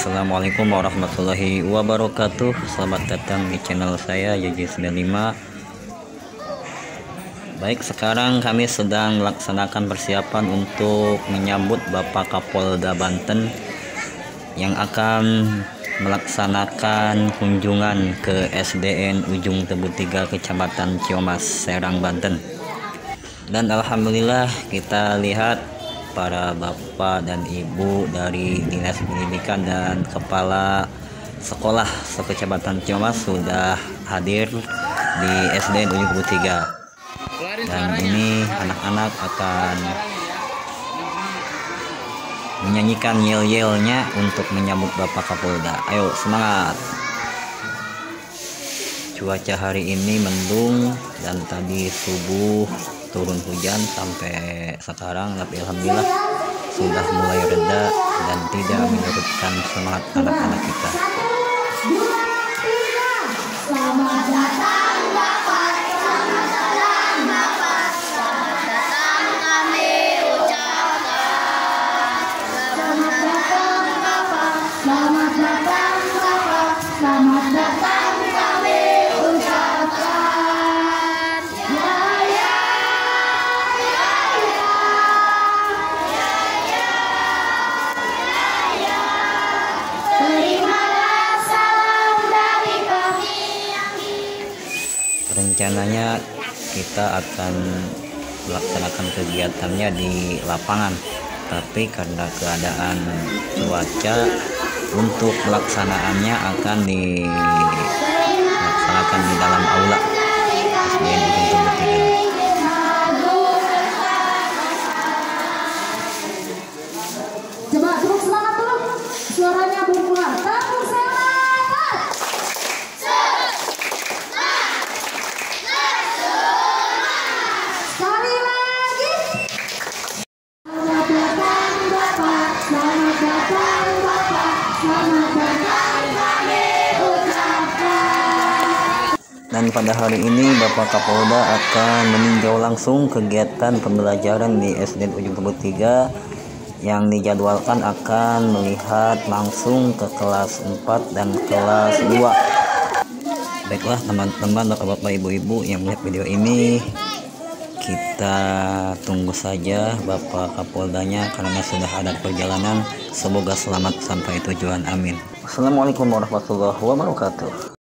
Assalamualaikum warahmatullahi wabarakatuh. Selamat datang di channel saya YJ95. Baik, sekarang kami sedang melaksanakan persiapan untuk menyambut Bapak Kapolda Banten yang akan melaksanakan kunjungan ke SDN Ujung Tebu 3 Kecamatan Ciomas, Serang, Banten. Dan alhamdulillah kita lihat para bapak dan ibu dari Dinas Pendidikan dan kepala sekolah sekecamatan Ciomas sudah hadir di SDN Ujung Tebu 3. Dan ini anak-anak akan menyanyikan yel-yelnya untuk menyambut Bapak Kapolda. Ayo semangat. Cuaca hari ini mendung dan tadi subuh turun hujan sampai sekarang, tapi alhamdulillah sudah mulai reda dan tidak menyurutkan semangat anak-anak kita. Selamat datang Bapak, selamat datang Bapak, selamat datang kami ucapkan. Selamat datang Bapak, selamat datang Bapak, selamat datang kami ucapkan. Terimalah salam dari kami. Rencananya kita akan melaksanakan kegiatannya di lapangan, tapi karena keadaan cuaca, untuk pelaksanaannya akan dilaksanakan di dalam aula SDN Ujung Tebu 3. Coba tepuk semangat dulu, suaranya belum keluar. Tepuk semangat. Sekali lagi. Selamat datang Bapak, selamat datang Bapak, selamat datang kami ucapkan. Dan pada hari ini Bapak Kapolda akan meninjau langsung kegiatan pembelajaran di SDN Ujung Tebu 3 yang dijadwalkan akan melihat langsung ke kelas 4 dan kelas 2. Baiklah teman-teman, bapak-bapak, ibu-ibu yang melihat video ini, kita tunggu saja Bapak Kapoldanya karena sudah ada perjalanan. Semoga selamat sampai tujuan, amin. Assalamualaikum warahmatullahi wabarakatuh.